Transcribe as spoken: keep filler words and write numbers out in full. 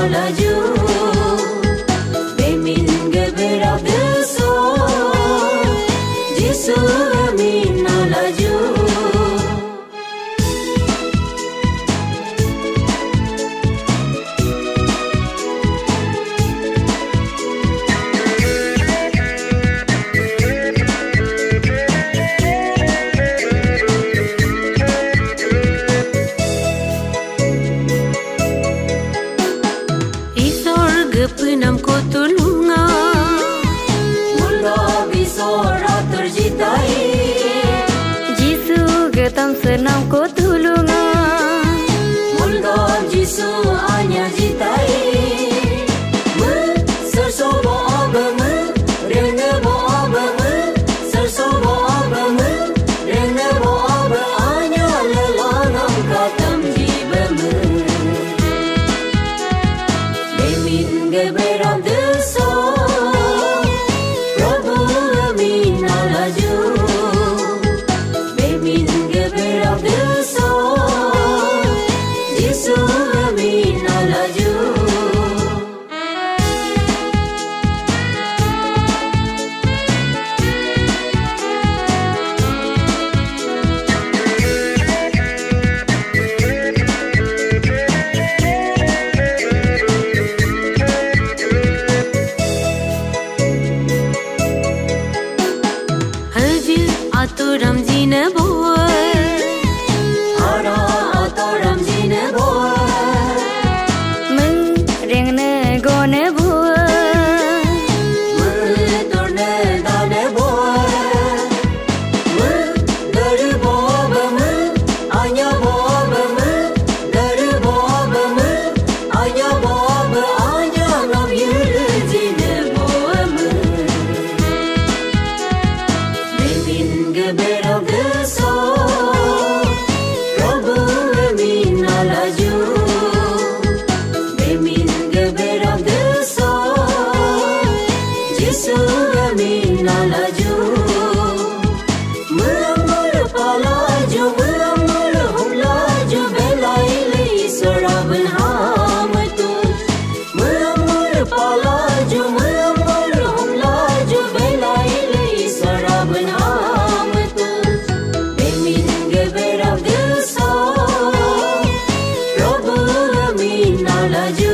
laju, bemin geberap deso, Yesu amin laju. Penam ko tulunga, mula bisora terjitai. Jisu getam senam ko tulunga, mula Jisu hanya jitai. Me sersobo abame, rene bo abame, sersobo abame, rene bo abe hanya lelanam katam jibame. Bemin geberap deso, Prabu amin laju, bemin geberap deso, Yesu amin laju. Atoram jine boa, Hara atoram jine boa, meng rengne gone boa, me torne dane boa, me dari boa me, anya boa me, dari boa me, anya boa me, anya nam yere jine boa me. Bemin geberap deso, Prabu amin laju, bemin geberap deso, Yesu amin laju. Melamar palaju, melamar hulaju, belai lei saraban hamatu. Melamar palaju, melamar hulaju, belai lei saraban hamatu. Bemin geberap deso, Prabu amin laju.